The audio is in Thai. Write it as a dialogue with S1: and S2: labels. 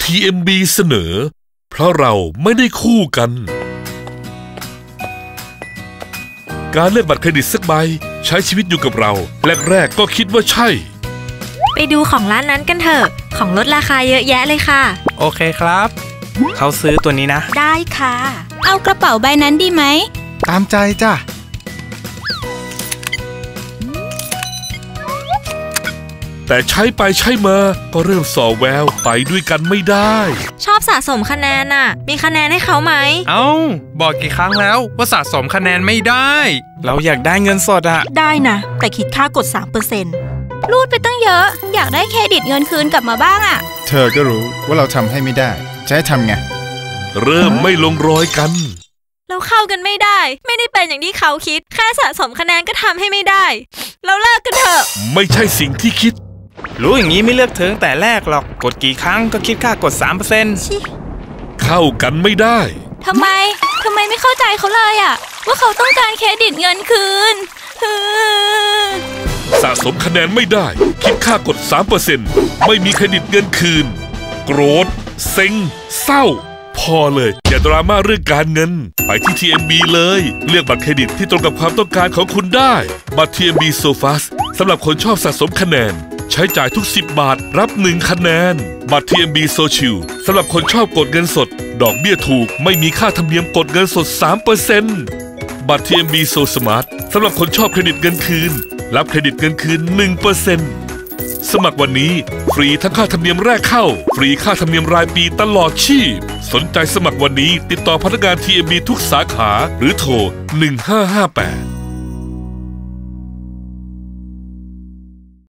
S1: TMB เสนอเพราะเราไม่ได้คู่กันการเลือกบัตรเครดิตสักใบใช้ชีวิตอยู่กับเราแรกๆก็คิดว่าใช่
S2: ไปดูของร้านนั้นกันเถอะของลดราคาเยอะแยะเลยค่ะ
S3: โอเคครับเขาซื้อตัวนี้นะ
S2: ได้ค่ะ
S4: เอากระเป๋าใบนั้นดีไหม
S5: ตามใจจ้ะ
S1: แต่ใช้ไปใช้มาก็เริ่มส่อแววไปด้วยกันไม่ได้
S2: ชอบสะสมคะแนนน่ะมีคะแนนให้เขาไหม
S3: บอกกี่ครั้งแล้วว่าสะสมคะแนนไม่ได้เราอยากได้เงินสดอะ
S2: ได้นะแต่คิดค่ากด 3%
S4: รูดไปตั้งเยอะอยากได้เครดิตเงินคืนกลับมาบ้างอะ
S5: เธอก็รู้ว่าเราทำให้ไม่ได้จะให้ทำไง
S1: เริ่มไม่ลงรอยกัน
S2: เราเข้ากันไม่ได้ไม่ได้เป็นอย่างที่เขาคิดแค่สะสมคะแนนก็ทำให้ไม่ได้เราเลิกกันเถอะ
S1: ไม่ใช่สิ่งที่คิด
S3: รู้อย่างนี้ไม่เลือกเธอตั้งแต่แรกหรอกกดกี่ครั้งก็คิดค่ากด 3%
S1: เข้ากันไม่ได้
S4: ทำไมไม่เข้าใจเขาเลยอะว่าเขาต้องการเครดิตเงินคืน
S1: สะสมคะแนนไม่ได้คิดค่ากด 3% ไม่มีเครดิตเงินคืนโกรธเซ็งเศร้าพอเลยอย่าดราม่าเรื่องการเงินไปที่ TMB เลยเลือกบัตรเครดิตที่ตรงกับความต้องการของคุณได้บัตร TMB So Fast สำหรับคนชอบสะสมคะแนนใช้จ่ายทุก10 บาทรับ1คะแนนบัตร TMB So Chill สำหรับคนชอบกดเงินสดดอกเบี้ยถูกไม่มีค่าธรรมเนียมกดเงินสด 3% บัตร TMB So Smart สำหรับคนชอบเครดิตเงินคืนรับเครดิตเงินคืน 1% สมัครวันนี้ฟรีทั้งค่าธรรมเนียมแรกเข้าฟรีค่าธรรมเนียมรายปีตลอดชีพสนใจสมัครวันนี้ติดต่อพนักงาน TMB ทุกสาขาหรือโทร1558